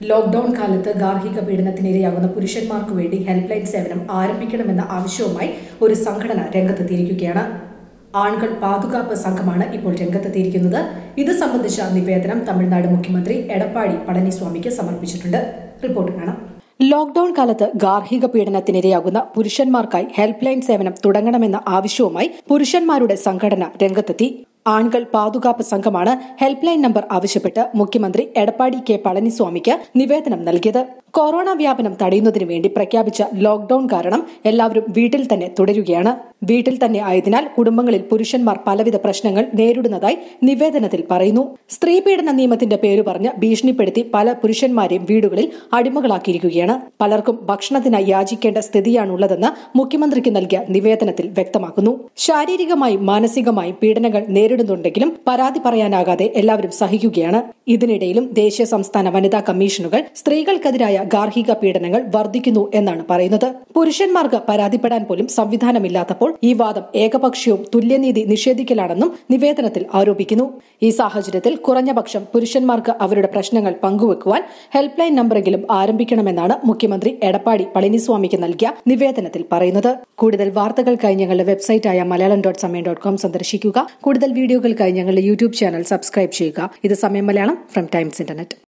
Lockdown കാലത്ത് ഗാർഹിക പീഡനത്തിനിരയാകുന്ന പുരുഷന്മാർക്ക് വേണ്ടി ഹെൽപ്പ് ലൈൻ സേവനം ആരംഭിക്കണമെന്ന ആവശ്യവുമായി ഒരു സംഘടന രംഗത്തെത്തിയിരിക്കുകയാണ്. ആൺകൾ പാതുകാപ്പ് സംഘമാണ് ഇപ്പോൾ രംഗത്തെത്തിയിരിക്കുന്നത്. ഇത് സംബന്ധിച്ച നിവേദനം തമിഴ്നാട് മുഖ്യമന്ത്രി എടപ്പാടി പളനിസ്വാമിക്ക് സമർപ്പിച്ചിട്ടുണ്ട്. റിപ്പോർട്ട് കാണാം. ലോക്ഡൌൺ കാലത്ത് ഗാർഹിക പീഡനത്തിനിരയാകുന്ന പുരുഷന്മാർക്കായി ഹെൽപ്പ് ലൈൻ സേവനം തുടങ്ങണമെന്ന ആവശ്യവുമായി പുരുഷന്മാരുടെ സംഘടന രംഗത്തെത്തി. ആൺകൾ പാതുകാപ്പ് സംഘമാണ് ഹെൽപ്പ് ലൈൻ നമ്പർ ആവശ്യപ്പെട്ട് മുഖ്യമന്ത്രി എടപ്പാടി കെ പളനിസ്വാമിക്ക് നിവേദനം നൽകിയത്. കൊറോണ വ്യാപനം തടയുന്നതിനു വേണ്ടി പ്രഖ്യാപിച്ച ലോക്ഡൌൺ കാരണം എല്ലാവരും വീട്ടിൽ തന്നെ തുടരുകയാണ്. വീട്ടിൽ തന്നെ ആയതിനാൽ കുടുംബങ്ങളിൽ പുരുഷന്മാർ പലവിധ പ്രശ്നങ്ങൾ നേരിടുന്നതായി നിവേദനത്തിൽ പറയുന്നു. സ്ത്രീ പീഡന നിയമത്തിന്റെ പേര് പറഞ്ഞ് ഭീഷണിപ്പെടുത്തി പല പുരുഷന്മാരെയും വീടുകളിൽ അടിമകളാക്കിയിരിക്കുകയാണ്. പലർക്കും ഭക്ഷണത്തിനായി യാചിക്കേണ്ട സ്ഥിതിയാണുള്ളതെന്ന് മുഖ്യമന്ത്രിക്ക് നൽകിയ നിവേദനത്തിൽ വ്യക്തമാക്കുന്നു. ശാരീരികമായും മാനസികമായും പീഡനങ്ങൾ നേരിടുന്നുണ്ടെങ്കിലും പരാതി പറയാനാകാതെ എല്ലാവരും സഹിക്കുകയാണ്. ഇതിനിടയിലും ദേശീയ സംസ്ഥാന വനിതാ കമ്മീഷനുകൾ സ്ത്രീകൾക്കെതിരായ ഗാർഹിക പീഡനങ്ങൾ വർദ്ധിക്കുന്നു എന്നാണ് പറയുന്നത്. പുരുഷന്മാർക്ക് പരാതിപ്പെടാൻ പോലും സംവിധാനമില്ലാത്തപ്പോൾ ഈ വാദം ഏകപക്ഷീയവും തുല്യനീതി നിഷേധിക്കലാണെന്നും നിവേദനത്തിൽ ആരോപിക്കുന്നു. ഈ സാഹചര്യത്തിൽ കുറഞ്ഞപക്ഷം പുരുഷന്മാർക്ക് അവരുടെ പ്രശ്നങ്ങൾ പങ്കുവെക്കുവാൻ ഹെൽപ്പ് ലൈൻ നമ്പറെങ്കിലും ആരംഭിക്കണമെന്നാണ് മുഖ്യമന്ത്രി എടപ്പാടി പളനിസ്വാമിക്ക് നൽകിയ നിവേദനത്തിൽ പറയുന്നത്. കൂടുതൽ വാർത്തകൾക്കായി ഞങ്ങളുടെ വെബ്സൈറ്റായ malayalam.samayam.com സന്ദർശിക്കുക. കൂടുതൽ വീഡിയോകൾക്കായി ഞങ്ങളുടെ യൂട്യൂബ് ചാനൽ സബ്സ്ക്രൈബ് ചെയ്യുക. ഇത് സമയം മലയാളം ഫ്രം ടൈംസ് ഇന്റർനെറ്റ്.